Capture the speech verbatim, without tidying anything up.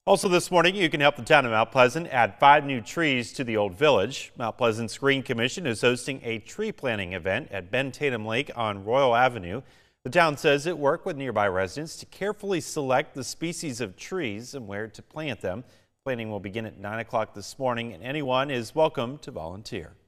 Also this morning, you can help the town of Mount Pleasant add five new trees to the old village. Mount Pleasant's Green Commission is hosting a tree planting event at Ben Tatum Lake on Royal Avenue. The town says it worked with nearby residents to carefully select the species of trees and where to plant them. Planting will begin at nine o'clock this morning, and anyone is welcome to volunteer.